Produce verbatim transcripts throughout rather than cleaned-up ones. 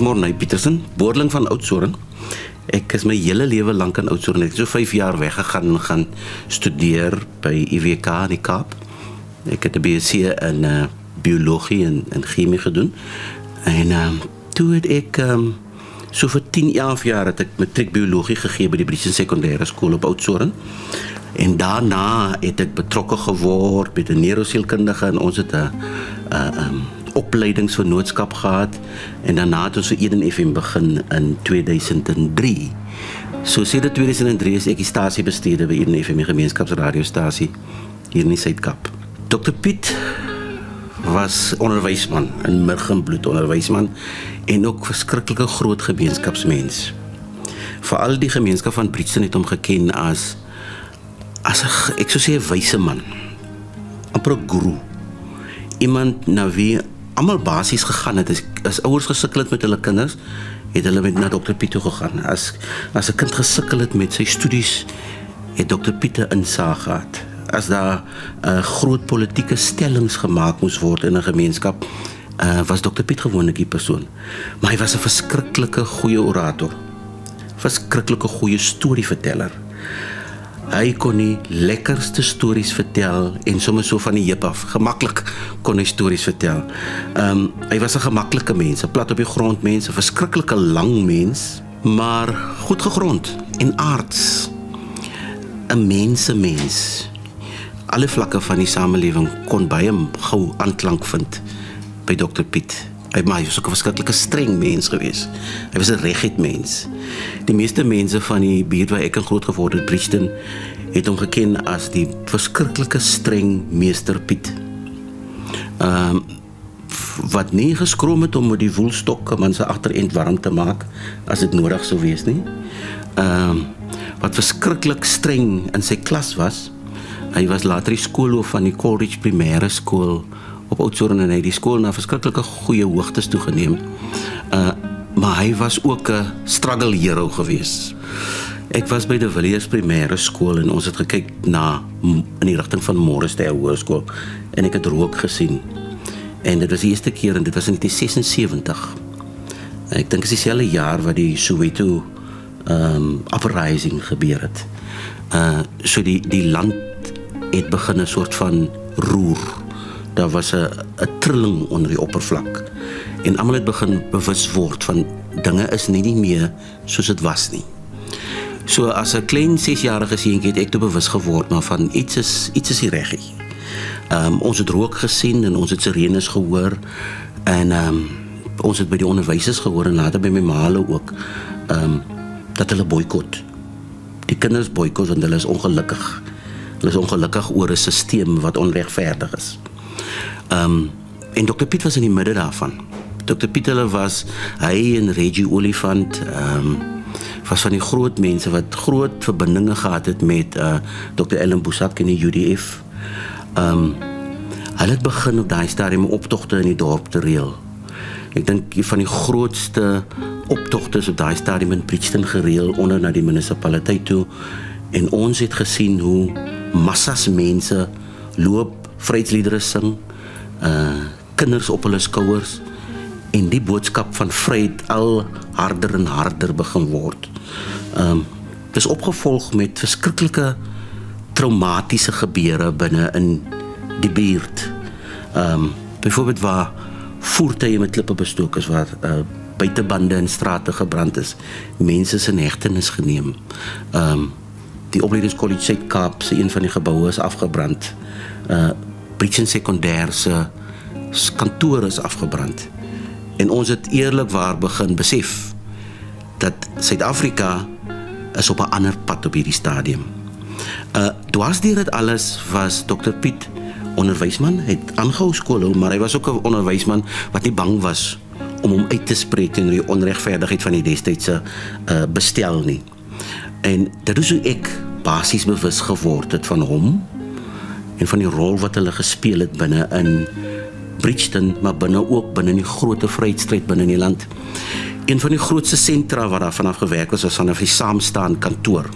Morney Petersen, boerling van Oudtshoorn. Ek is my hele lewe lank in Oudtshoorn. Ek het so vyf jaar weggegaan en gaan studeer by I W K in die Kaap. Ek het 'n B S c in uh, biologie en, en chemie gedoen. En um, toe het ek um, so vir tien, elf jaar het ek matriek biologie gegee by die Bridgeton Sekondêre Skool op Oudtshoorn. En daarna het ek betrokke geword met 'n neurosielkundige en ons het 'n um, opleidingsvernootskap gehad en daarna het ons vir Eden F M begin in twee duisend drie. So sedert twee duisend drie is ek die stasiebestuurder by Eden F M, die gemeenskapsradiostasie hier in die Suid-Kaap. dokter Piet was onderwysman, 'n murg en bloed onderwysman en ook verskriklike groot gemeenskapsmens. Veral die gemeenskap van Bridgeton het hom geken as as 'n, ek sou sê, 'n wyse man, amper 'n guru, iemand na wie almal basies gegaan het. As, as ouers gesukkel het met hulle kinders, het hulle met na dokter Piet toe gegaan. As as 'n kind gesukkel het met sy studies, het dokter Piet 'n insaag gehad. As daar uh, groot politieke stellings gemaak moes word in 'n gemeenskap, uh, was dokter Piet gewoonlik die persoon. Maar hy was 'n verskriklike goeie orator, verskriklike goeie storieverteller. Hy kon die lekkerste stories vertel en sommer so van die heup af, gemaklik kon hy stories vertel. Um, hy was 'n gemaklike mens, 'n plat op die grond mens, 'n verskriklike lang mens, maar goed gegrond en aards. 'n Mense-mens. Alle vlakke van die samelewing kon by hom gou aanklank vind by dokter Piet. Hy, maar hy was ook 'n verskriklike streng mens gewees. Hy was 'n reguit mens. Die meeste mense van die buurt waar ek in groot geword het, Bridgeton, het hom geken as die verskriklike streng meester Piet. Um, wat nie geskroom het om met die woelstok 'n man se agterend warm te maak as dit nodig sou wees nie. Um, wat verskriklik streng in sy klas was. Hy was later die skoolhoof van die Coleridge Primêre Skool op Oudtshoorn en hy het die skool na verskriklike goeie hoogtes toegeneem. Uh, maar hy was ook 'n struggle hero gewees. Ek was by die Villiers Primêre Skool en ons het gekyk na in die rigting van Morrisdale Hoërskool en ek het rook gesien. En dit was die eerste keer en dit was in negentien sesensewentig. Ek dink dit is dieselfde jaar wat die Soweto um, uprising gebeur het. Uh, so die, die land het begin 'n soort van roer. Daar was 'n 'n trilling onder die oppervlak. En almal het begin bewus word van dinge is nie, nie meer soos dit was nie. So as 'n klein sesjarige seentjie het ek toe bewus geword maar van iets is iets is nie reg nie. Um, ons het rook gesien en ons het sirenes gehoor en um, ons het by die onderwysers gehoor en later by my maale ook um, dat hulle boikot. Die kinders boikot want hulle is ongelukkig. Hulle is ongelukkig oor 'n stelsel wat onregverdig is. Um, en dokter Piet was in die midde daarvan. dokter Piet hulle was, hy en Reggie Olifant, um, was van die groot mense wat groot verbindinge gehad het met uh, dokter Ellen Boesak en die U D F. Um, hulle het begin op daai stadium optogte in die dorp te reël. Ek dink van die grootste optogtes op daai stadium in Bridgeton gereël onder na die munisipaliteit toe. En ons het gesien hoe massas mense loop, vryheidsliedere sing, uh, kinders op hulle skouers en die boodskap van vryheid al harder en harder begin word. Um, het is opgevolg met verskriklike traumatiese gebeure binne in die buurt. Um, byvoorbeeld waar voertuie met klippe bestook is, waar uh, buitebande in strate gebrand is, mense se hegtenis geneem. Um, die opleidingscollege Suid-Kaap se een van die geboue is afgebrand. Uh, Bridgeton Sekondêr se kantoor is afgebrand. En ons het eerlikwaar begin besef dat Suid-Afrika is op 'n ander pad op hierdie stadium. Uh, dwars deur dit alles was dokter Piet onderwysman, het aangehou skool, maar hy was ook 'n onderwysman wat nie bang was om hom uit te spreek teen die onregverdigheid van die destydse uh, bestel nie. En dit is hoe ek basies bewus geword het van hom en van die rol wat hulle gespeel het binne in Bridgeton, maar binne ook binne die groot vryheidsstryd binne in die land. Een van die grootste sentra wat daar vanaf gewerk was, was vanaf die Saamstaan kantoor.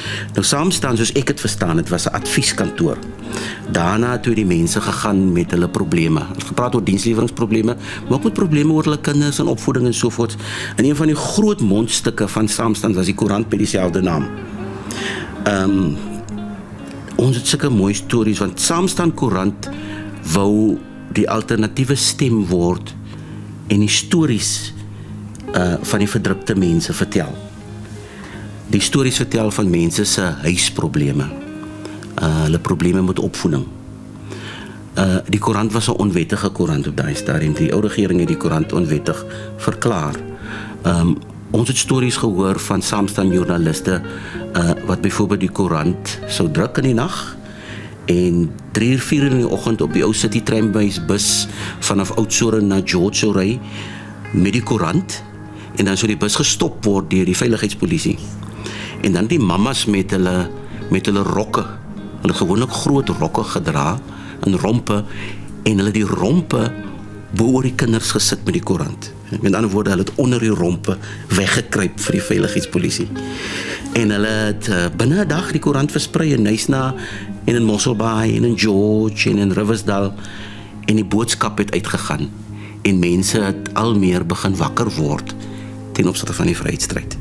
Nou saamstaan, soos ek het verstaan, het was 'n advieskantoor. Daarna toe die mense gegaan met hulle probleme. Het gepraat oor diensleweringsprobleme, maar ook met probleme oor hulle kinders en opvoeding en sovoorts. En een van die groot mondstukke van saamstaan was die koerant met dieselfde naam. Um, ons het sulke mooi stories, want saamstaan koerant wou die alternatiewe stem word en die stories uh, van die verdrukte mense vertel. Die stories vertel van mense se huisprobleme, uh, hulle probleme met opvoeding. Uh, die koerant was 'n onwettige koerant op daai stadium. Die ou regering het die koerant onwettig verklaar. Um, ons het stories gehoor van saamstaan joernaliste uh, wat byvoorbeeld die koerant sou druk in die nag en drie uur, vier uur in die oggend op die ou City treinbus vanaf Oudtshoorn na George sou ry met die koerant en dan sou die bus gestop word deur die veiligheidspolisie. En dan die mammas met hulle met hulle rokke, hulle gewoonlik groot rokke gedra en rompe en hulle die rompe bo oor die kinders gesit met die koerant. Met ander woorde, hulle het onder die rompe weggekruip vir die veiligheidspolisie. En hulle het uh, binne 'n dag die koerant versprei in Nysna en in Mosselbaai en in George en in Riversdale en die boodskap het uitgegaan en mense het al meer begin wakker word ten opsigte van die vryheidsstryd.